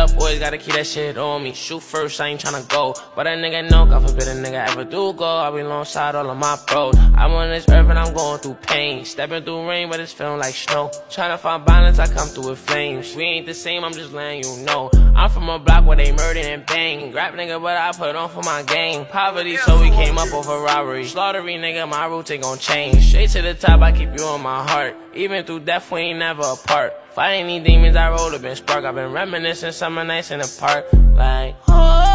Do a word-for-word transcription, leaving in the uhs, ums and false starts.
up, boys gotta keep that shit on me. Shoot first, I ain't tryna go, but a nigga know, God forbid a nigga ever do go. I be alongside all of my bros. I'm on this earth and I'm going through pain. Stepping through rain, but it's feeling like snow. Tryna find balance, I come through with flames. We ain't the same, I'm just letting you know. I'm from a block where they murder and bang. Rap nigga, but I put on for my gang. Poverty, so we came up over robbery. Slaughtery nigga, my roots ain't gon' change. Straight to the top, I keep you on my heart. Even through death, we ain't never apart. Fighting these demons, I rolled up and spark. I've been reminiscing summer nights in the park. Like, oh.